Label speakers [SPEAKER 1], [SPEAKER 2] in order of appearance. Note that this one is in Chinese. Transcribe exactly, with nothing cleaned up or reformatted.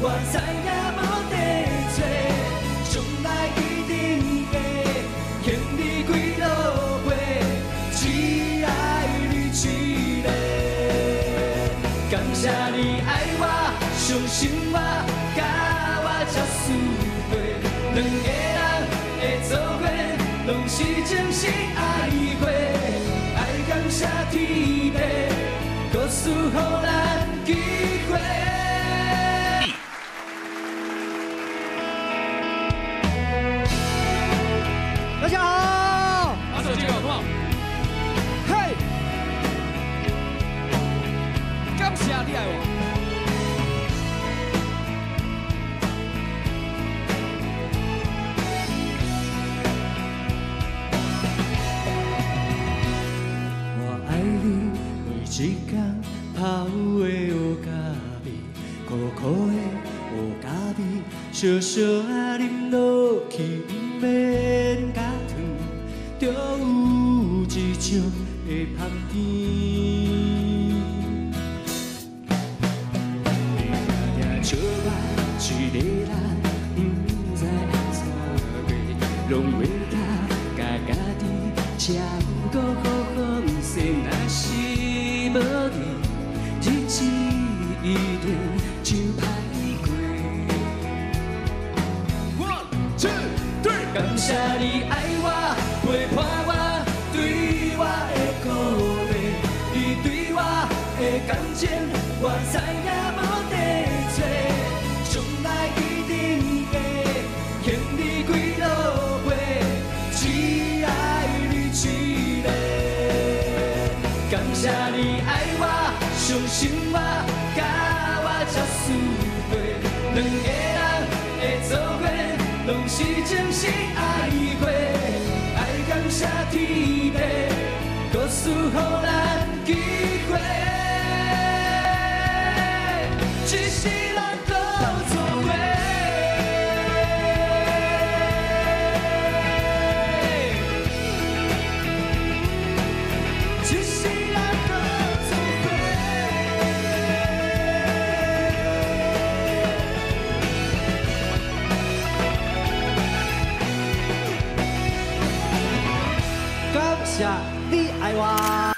[SPEAKER 1] 我知影无地找，将来一定会牵你几路回，只爱你一个。感谢你爱我，相信我，甲我才输过，两个人会做伙，拢是前世爱过，爱感谢天地，告诉予咱机会。
[SPEAKER 2] 大家好，
[SPEAKER 3] 把手举高，好，
[SPEAKER 2] 嘿，
[SPEAKER 3] 感谢你爱我。
[SPEAKER 1] 我爱你，每一天泡的乌咖啡，苦苦的乌咖啡，小小啊饮落去，不免加糖，就有一种的香甜。定定笑我一个人，不知爱怎过，拢袂当甲家己请有个好风势，若是无你，日子一定就歹过。
[SPEAKER 3] One two three，
[SPEAKER 1] 感谢你爱我，陪伴我，对我的鼓励，你对我的感情，我知影无地找，将来一定会牵你几路回，只爱你一个。感谢你爱我，相信我，甲我才输过，两个人会做伙，拢是前世爱过，爱感谢天地，告诉予咱机会，一世人搁做伙。一世人搁做伙。
[SPEAKER 2] 感谢你爱我。